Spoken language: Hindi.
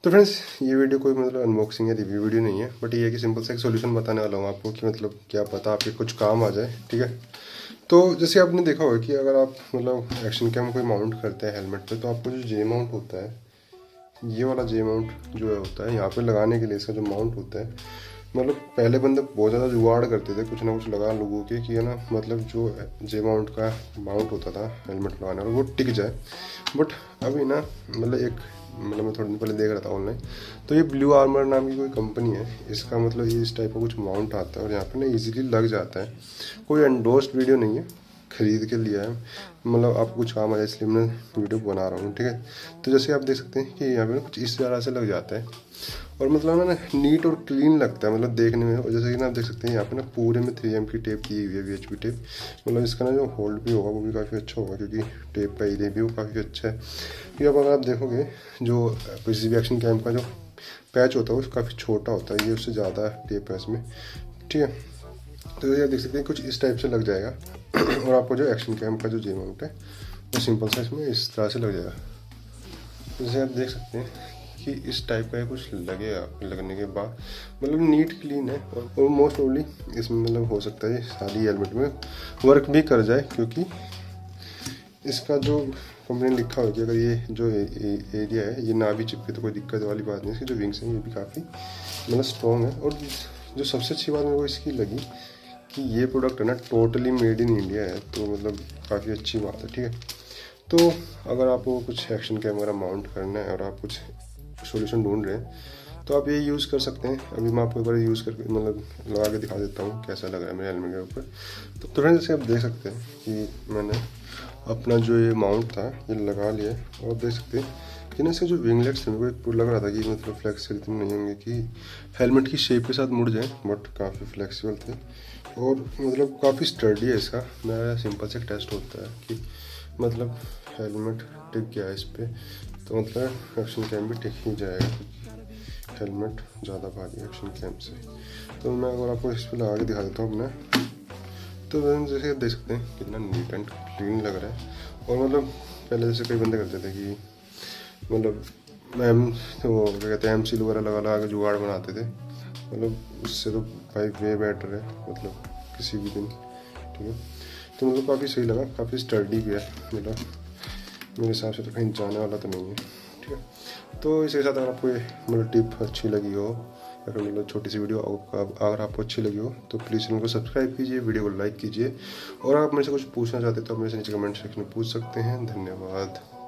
तो फ्रेंड्स, ये वीडियो कोई मतलब अनबॉक्सिंग या रिव्यू वीडियो नहीं है, बट ये है कि सिंपल सा एक सोल्यूशन बताने वाला हूँ आपको कि मतलब क्या पता आपके कुछ काम आ जाए। ठीक है, तो जैसे आपने देखा होगा कि अगर आप मतलब एक्शन कैम कोई माउंट करते हैं हेलमेट पे, तो आपको जो जे माउंट होता है, ये वाला जे माउंट जो है होता है यहाँ पे लगाने के लिए, इसका जो माउंट होता है, मतलब पहले बंदे बहुत ज़्यादा जुगाड़ करते थे कुछ ना कुछ लगा लोगों के कि है ना, मतलब जो जे माउंट का माउंट होता था हेलमेट लगाने वाला वो टिक जाए। बट अभी ना मतलब मैं थोड़ी दिन पहले देख रहा था ऑनलाइन, तो ये ब्लू आर्मर नाम की कोई कंपनी है, इसका मतलब ये इस टाइप का कुछ माउंट आता है और यहाँ पे ना इजीली लग जाता है। कोई एंडोर्स्ड वीडियो नहीं है, खरीद के लिया है, मतलब आपको कुछ काम आया इसलिए मैं वीडियो बना रहा हूँ। ठीक है, तो जैसे आप देख सकते हैं कि यहाँ पे कुछ इस तरह से लग जाता है और मतलब ना नीट और क्लीन लगता है मतलब देखने में। और जैसे कि ना आप देख सकते हैं यहाँ पे ना पूरे में 3M की टेप दी हुई है, VHP टेप। मतलब इसका ना जो होल्ड भी होगा वो भी काफ़ी अच्छा होगा, क्योंकि टेप का एरिया भी वो काफ़ी अच्छा है। क्योंकि अब अगर आप देखोगे जो किसी भी एक्शन कैम का जो पैच होता है वो काफ़ी छोटा होता है, ये उससे ज़्यादा टेप है इसमें। ठीक है, तो जैसे आप देख सकते हैं कुछ इस टाइप से लग जाएगा और आपको जो एक्शन कैम का जो जे माउंट है वो सिंपल सा इसमें इस तरह से लग जाएगा। जैसे आप देख सकते हैं कि इस टाइप का कुछ लगेगा, लगने के बाद मतलब नीट क्लीन है और मोस्ट ओनली इसमें मतलब हो सकता है सारी हेलमेट में वर्क भी कर जाए, क्योंकि इसका जो कंपनी ने लिखा हो कि अगर ये जो एरिया है ये ना भी चिपके तो कोई दिक्कत वाली बात नहीं। इसकी जो विंग्स हैं ये भी काफ़ी मतलब स्ट्रॉन्ग है। और जो सबसे अच्छी बात मेरे को इसकी लगी कि ये प्रोडक्ट है ना टोटली मेड इन इंडिया है, तो मतलब काफ़ी अच्छी बात है। ठीक है, तो अगर आपको कुछ एक्शन कैमरा माउंट करना है और आप कुछ सॉल्यूशन ढूंढ रहे हैं तो आप ये यूज़ कर सकते हैं। अभी मैं आपको एक बार यूज़ करके मतलब लगा के दिखा देता हूँ कैसा लग रहा है मेरे हेलमेट के ऊपर। तो फ्रेंड्स, जैसे आप देख सकते हैं कि मैंने अपना जो ये माउंट था ये लगा लिया और आप देख सकते हैं कि ना इसके जो विंगलेट्स थे मेरे को लग रहा था कि मतलब फ्लेक्सिबल नहीं होंगे कि हेलमेट की शेप के साथ मुड़ जाए, बट काफ़ी फ्लेक्सिबल थे और मतलब काफ़ी स्टर्डी है। इसका मेरा सिंपल से टेस्ट होता है कि मतलब हेलमेट टिक गया इस पर, तो मतलब एक्शन कैम भी टिक ही जाएगा, हेलमेट ज़्यादा भारी एक्शन कैम से। तो मैं अगर आपको इस पर लगा के दिखा देता हूँ अपना, तो जैसे आप देख सकते हैं कितना नीट एंड क्लीन लग रहा है। और मतलब पहले जैसे कई बंदे करते थे कि मतलब वो क्या कहते हैं MC वगैरह लगा लगा के जुगाड़ बनाते थे, मतलब उससे तो भाई वे बेटर है मतलब किसी भी दिन। ठीक है, तो मतलब काफ़ी सही लगा, काफ़ी स्टर्डी भी है, मतलब मेरे हिसाब से तो कहीं जाने वाला तो नहीं है। ठीक है, तो इसके साथ अगर आपको ये मतलब टिप अच्छी लगी हो या फिर मतलब छोटी सी वीडियो अगर आपको अच्छी लगी हो तो प्लीज़ चैनल को सब्सक्राइब कीजिए, वीडियो को लाइक कीजिए और आप मेरे से कुछ पूछना चाहते हैं तो आप मेरे से नीचे कमेंट सेक्शन में पूछ सकते हैं। धन्यवाद।